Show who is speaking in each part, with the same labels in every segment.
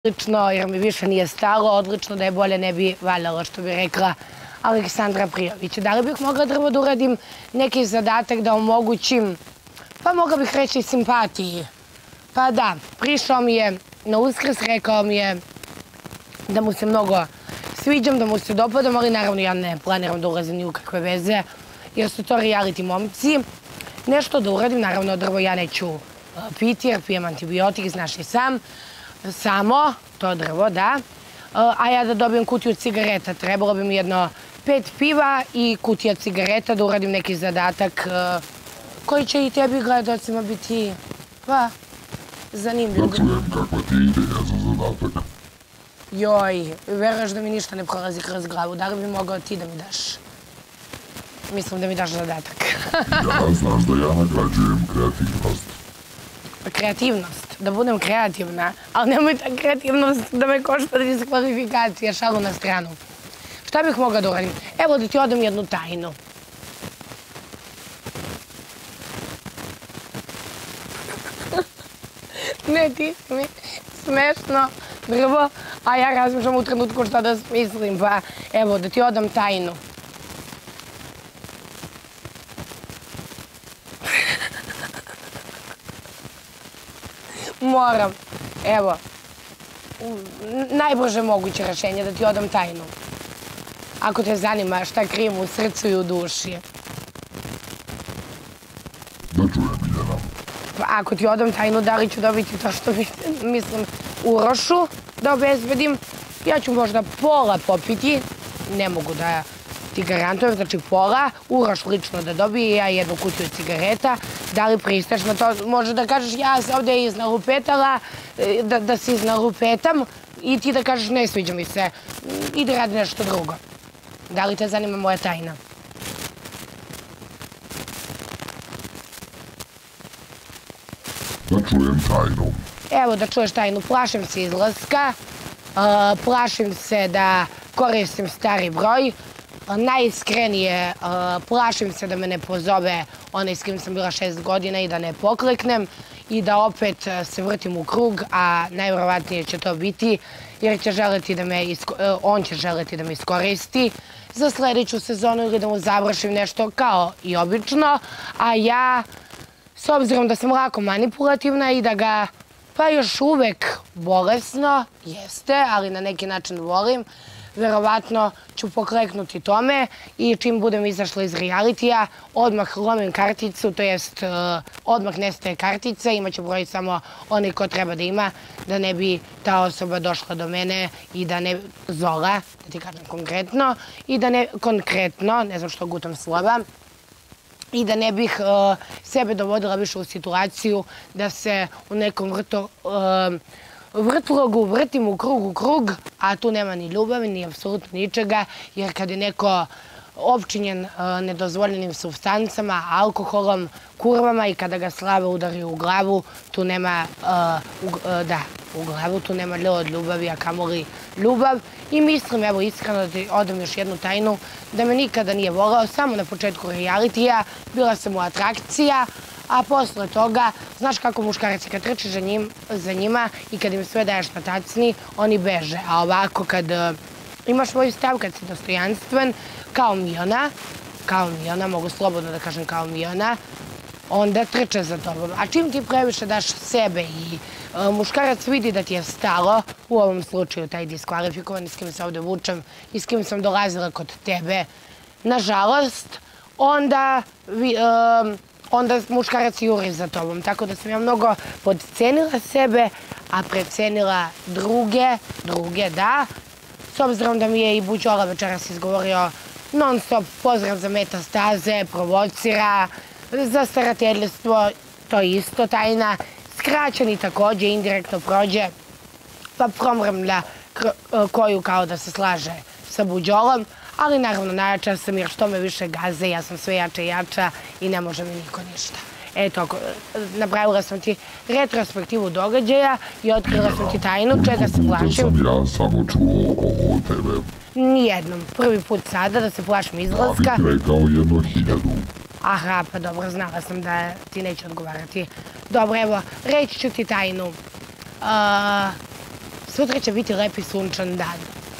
Speaker 1: Odlično, jer mi više nije stalo, odlično da je bolje ne bi valjalo, što bi rekla Aleksandra Prijović. Da li bih mogla da uradim neki zadatak da omogućim, pa mogla bih reći simpatiji. Pa da, prišao mi je na Uskrs, rekao mi je da mu se mnogo sviđam, da mu se dopadam, ali naravno ja ne planiram da ulazim ni u kakve veze, jer su to reality momci. Nešto da uradim, naravno drvo ja neću piti, jer pijem antibiotik, znaš i sam. Samo, to drvo, da. A ja da dobijem kutiju cigareta. Trebalo bi mi jedno 5 piva i kutija cigareta da uradim neki zadatak koji će i tebi gledalcima biti, pa, zanimljiv.
Speaker 2: Da čujem kakva ti je ideja za zadatak.
Speaker 1: Joj, veruješ da mi ništa ne prolazi kroz glavu. Da li bi mogao ti da mi daš? Mislim da mi daš zadatak.
Speaker 2: Ja, znaš da ja nagrađujem kreativnost.
Speaker 1: Kreativnost, da budem kreativna, ali nemoj ta kreativnost da me košta diskvalifikacija, šalu na stranu. Šta bih mogla da uradim? Evo da ti odam jednu tajnu. Ne, ti si mi smešno drvo, a ja razmišljam u trenutku šta da smislim, pa evo da ti odam tajnu. Moram. Evo, najbrže moguće rešenje da ti odam tajnu. Ako te zanima šta krijem u srcu i u duši.
Speaker 2: Da čujem, Miljana.
Speaker 1: Pa ako ti odam tajnu, da li ću dobiti to što mislim Urošu da obezbedim? Ja ću možda pola popiti, ne mogu da ti garantujem, znači pola, Uroš lično da dobije, ja jednu kutiju cigareta. Da li pristaješ na to? Može da kažeš ja se ovdje iznalupetala, da se iznalupetam i ti da kažeš ne sviđa mi se, ide radi nešto drugo. Da li te zanima moja tajna?
Speaker 2: Da čujem tajnu.
Speaker 1: Evo da čuješ tajnu, plašim se izlaska, plašim se da koristim stari broj, najiskrenije plašim se da me ne pozove onaj s kim sam bila 6 godina i da ne pokleknem i da opet se vrtim u krug, a najvjerovatnije će to biti jer će želeti da on će želeti da me iskoristi za sljedeću sezonu ili da mu završim nešto kao i obično, a ja, s obzirom da sam lako manipulativna i da ga pa još uvek bolesno, jeste, ali na neki način volim, verovatno ću pokleknuti tome i čim budem izašla iz realitija, odmah lomim karticu, to jest odmah nestaje kartica, imaće broj samo onaj ko treba da ima, da ne bi ta osoba došla do mene i da ne Zola, da ti kažem konkretno, i da ne konkretno, ne znam što gutam slova, i da ne bih sebe dovodila više u situaciju da se u nekom vrtlogu vrtim u krug, a tu nema ni ljubavi, ni apsolutno ničega, jer kad je neko opčinjen nedozvoljenim supstancama, alkoholom, kurvama i kada ga slava udari u glavu, tu nema, u glavu tu nema L od ljubavi, a kamoli ljubav. I mislim, evo iskreno da ti odam još jednu tajnu, da me nikada nije volao, samo na početku realitija, bila sam u atrakcija, a posle toga, znaš kako muškarac kad trči za njima i kad im sve daješ na tacni, oni beže. A ovako kad imaš svoj stav, kad si dostojanstven, kao Miona, mogu slobodno da kažem kao Miona, onda trče za tobom. A čim ti previše daš sebe i muškarac vidi da ti je stalo, u ovom slučaju taj diskvalifikovan, s kim se ovdje vučem i s kim sam dolazila kod tebe, nažalost, onda muškarac juri za tobom. Tako da sam ja mnogo podcenila sebe, a precenila druge, da. S obzirom da mi je i Buđola večeras izgovorio non stop pozdrav za metastaze, provocira, za starateljstvo, to je isto tajna, skraćeni također, indirektno prođe, pa promrmlja koju kao da se slaže sa Buđolom, ali naravno najjača sam jer što me više gaze, ja sam sve jača i jača i ne može mi niko ništa. Eto, napravila sam ti retrospektivu događaja i otkrila sam ti tajnu, čega se plašim.
Speaker 2: Da sam ja samo čuo ovo od tebe.
Speaker 1: Nijednom. Prvi put sada da se plašim izlaska.
Speaker 2: Ja bih rekao 1000.
Speaker 1: Aha, pa dobro, znala sam da ti neće odgovarati. Dobro, evo, reći ću ti tajnu. Sutra će biti lep i sunčan dan.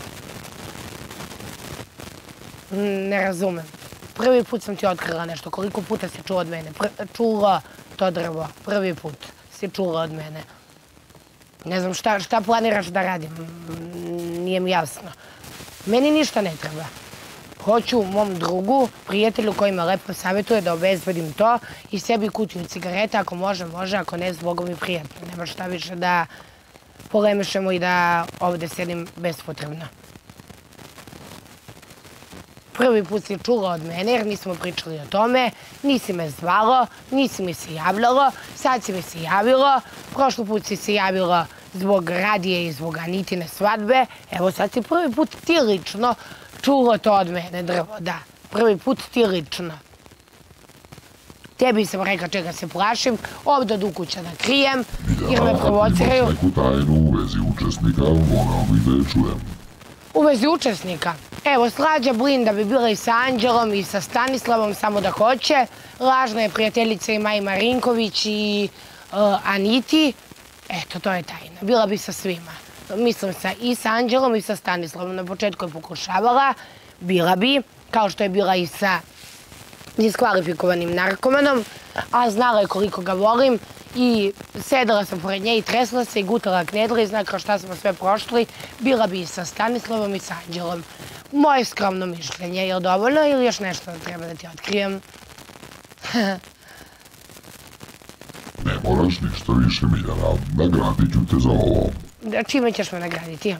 Speaker 1: Ne razumem. Prvi put sam ti otkrila nešto. Koliko puta si čula od mene? Čula to drvo. Prvi put si čula od mene. Ne znam šta planiraš da radim. Nije mi jasno. Meni ništa ne treba. Hoću mom drugu, prijatelju koji me lepo savjetuje da obezbedim to i sebi kutiju cigareta. Ako može, može. Ako ne, zbogom mi prijatno. Nema šta više da polemišemo i da ovde sedim bespotrebno. Prvi put si čula od mene jer nismo pričali o tome, nisi me zvalo, nisi mi se javljalo, sad si mi se javilo, prošli put si se javilo zbog Radije i zbog Anitine svadbe, evo sad si prvi put ti lično čulo to od mene, drvo, da, prvi put ti lično. Tebi sam rekla čega se plašim, ovdje od ukuća da krijem, jer me provociraju.
Speaker 2: Imaš neku tajnu u vezi učesnika, voleo bih da je čujem.
Speaker 1: U vezi učesnika? Evo, Slađa Blinda bi bila i sa Anđelom i sa Stanislavom, samo da hoće. Lažna je prijateljica i Maji Marinković i Aniti. Eto, to je tajna. Bila bi sa svima. Mislim i sa Anđelom i sa Stanislavom. Na početku je pokušavala. Bila bi, kao što je bila i sa diskvalifikovanim narkomanom, a znala je koliko ga volim i sedela sam pored nje i tresla se i gutala knedle i zna kao šta smo sve prošli, bila bi i sa Stanislavom i sa Anđelom. Moje skromno mišljenje, je li dovoljno ili još nešto treba da ti otkrijem?
Speaker 2: Ne moraš ništa više, Miljana, nagradit ću te za ovo.
Speaker 1: Čime ćeš me nagraditi?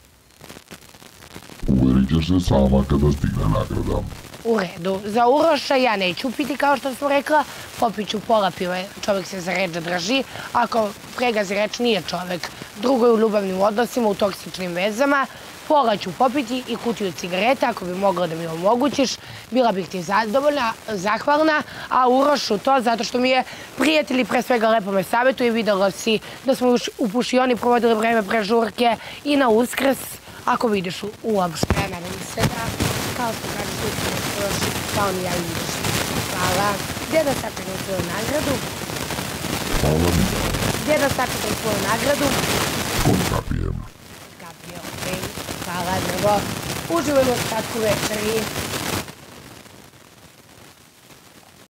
Speaker 2: Uverit ćeš se sama kada stigne nagrada.
Speaker 1: U redu. Za Uroša ja neću piti, kao što sam rekla. Popit ću pola piva, čovjek se za reč drži. Ako pregazi reč, nije čovjek. Drugo je u ljubavnim odnosima, u toksičnim vezama. Pola ću popiti i kutiju cigareta, ako bi mogla da mi omogućiš. Bila bih ti zadovoljna, zahvalna, a Urošu to zato što mi je prijatelj i pre svega lepo me savjetuje. Videla si da smo u Pušioni provodili vreme pre žurke i na Uskrs. Ako vidiš uopšte, nadam se da, kao što kažeš, Uroši, kao ni ja vidiš. Hvala. Gdje da sačekam svoju nagradu?
Speaker 2: Hvala mi.
Speaker 1: Gdje da sačekam svoju nagradu?
Speaker 2: Kod kapijem.
Speaker 1: Kapije, okej. Hvala, drvo. Uživajmo u ostatku večeri.